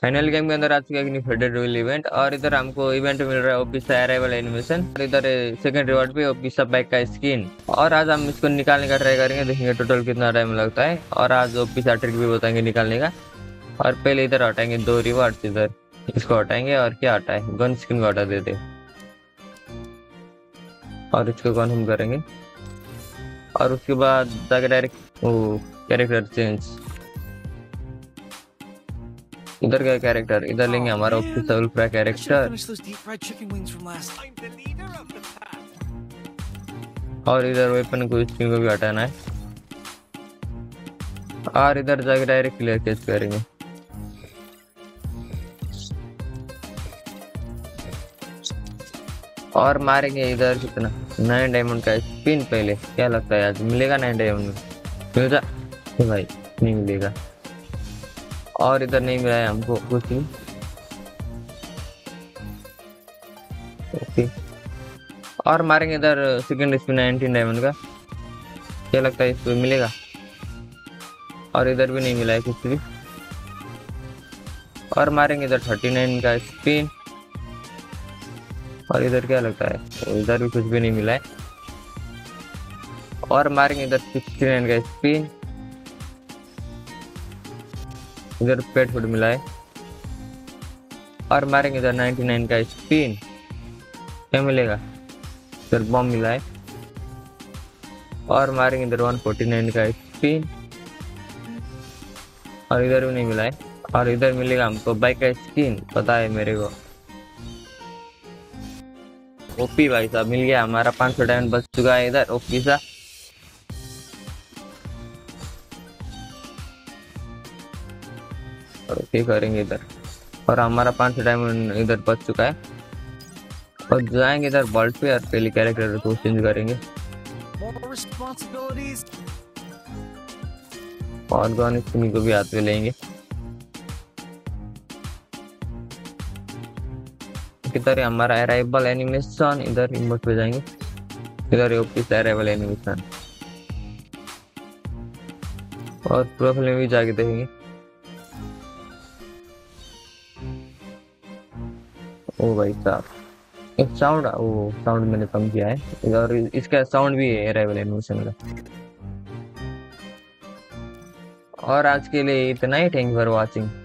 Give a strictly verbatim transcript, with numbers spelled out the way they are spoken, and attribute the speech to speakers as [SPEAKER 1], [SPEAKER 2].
[SPEAKER 1] Final game के अंदर आ चुका है एक न्यू फेडेड रोयल इवेंट, और इधर हमको इवेंट मिल रहा है ओपिसा अराइवल एनिमेशन, और इधर सेकंड रिवॉर्ड पे ओपिसा बैक का स्किन। और आज हम इसको निकालने का ट्राई करेंगे, देखेंगे टोटल कितना टाइम लगता है, और आज ओपिसा ट्रिक भी बताएंगे निकालने का। और पहले इधर हटाएंगे दो रिवॉर्ड, इधर इसको हटाएंगे, और क्या हटा है, गन स्किन को हटा देते, और इसको कन्फर्म करेंगे। और उसके बाद जाके डायरेक्ट वो कैरेक्टर चेंज, इधर का कैरेक्टर इधर लेंगे हमारा ऑफिशियल फ्रा कैरेक्टर, और इधर वेपन को स्किन को भी हटाना है, और इधर जाके डायरेक्ट क्लियर केस करेंगे। और मारेंगे इधर कितना, नाइन डायमंड का स्पिन। पहले क्या लगता है आज मिलेगा नाइन डायमंड में, मिल जा भाई, नहीं मिलेगा। और इधर नहीं मिला है हमको कुछ भी, ओके। और मारेंगे इधर सेकंड स्पिन नाइनटीन डायमंड का, क्या लगता है इसको मिलेगा। और इधर भी नहीं मिला है कुछ भी। और मारेंगे इधर थर्टी नाइन का स्पिन, और इधर क्या लगता है, तो इधर भी कुछ भी नहीं मिला है। और मारेंगे इधर सिक्सटी नाइन का स्पिन, इधर पेट फूड मिला है। और मारेंगे इधर नाइनटी नाइन का स्पिन, क्या मिलेगा, इधर बॉम्ब मिला है। और मारेंगे इधर वन फोर्टी नाइन का स्पिन, और इधर भी नहीं मिला है। और इधर मिलेगा हमको बाइक का स्किन, पता है मेरे को। ओपी भाई साहब मिल गया, हमारा पांच सौ डायमंड बच चुका है इधर ओपी सा। ओके करेंगे इधर, और हमारा पांच सौ डायमंड इधर बच चुका है। और जाएंगे इधर वर्ल्ड पे, और पहले कैरेक्टर को चेंज करेंगे, और गन स्किन को भी हाथ में लेंगे। इधर हमारा अराइवल एनिमेशन, इधर इमोट पे जाएंगे, इधर ऑफिस अराइवल एनिमेशन, और प्रोफाइल में भी जाके देखेंगे। ओ भाई साहब, एक साउंड, ओ साउंड मैंने कम किया है, और इसका साउंड भी है अराइवल एनिमेशन का। और आज के लिए इतना ही, थैंक फॉर वॉचिंग।